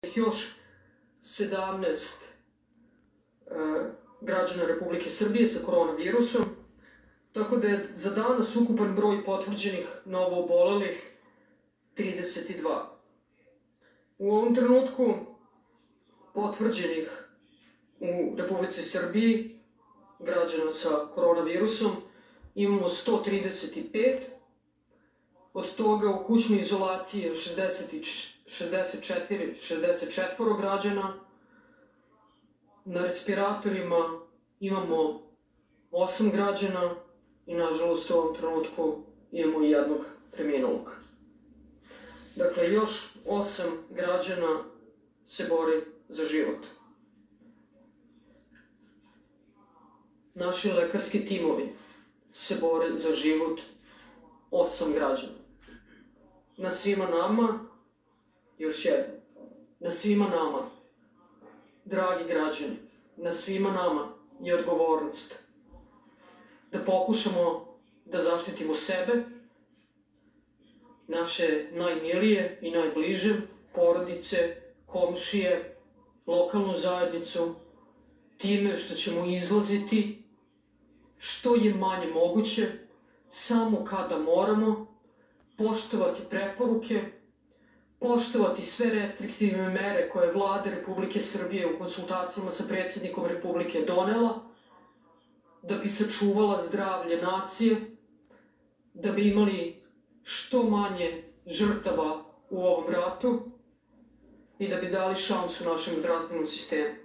još 17 građana Republike Srbije sa koronavirusom, tako da je za danas ukupan broj potvrđenih novoobolelih 32. U ovom trenutku potvrđenih u Republici Srbiji građana sa koronavirusom imamo 135, od toga u kućnoj izolaciji je 64 građana, na respiratorima imamo 8 građana i nažalost u ovom trenutku imamo i jednog preminulog. Dakle, još 8 građana se bori za život. Naši lekarski timovi se bore za život 8 građana. Na svima nama, još jedno, na svima nama, dragi građani, na svima nama je odgovornost da pokušamo da zaštitimo sebe, naše najmilije i najbliže, porodice, komšije, lokalnu zajednicu, time što ćemo izlaziti što je manje moguće, samo kada moramo, poštovati preporuke, poštovati sve restriktivne mere koje je Vlada Republike Srbije u konsultacijama sa predsjednikom Republike donela, da bi sačuvala zdravlje nacije, da bi imali što manje žrtava u ovom ratu i da bi dali šansu našem zdravstvenom sistemu.